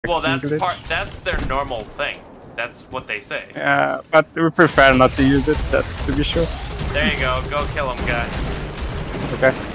Well, that's glitch. that's their normal thing. That's what they say. Yeah, but we prefer not to use it, just to be sure. There you go. Go kill them, guys. Okay.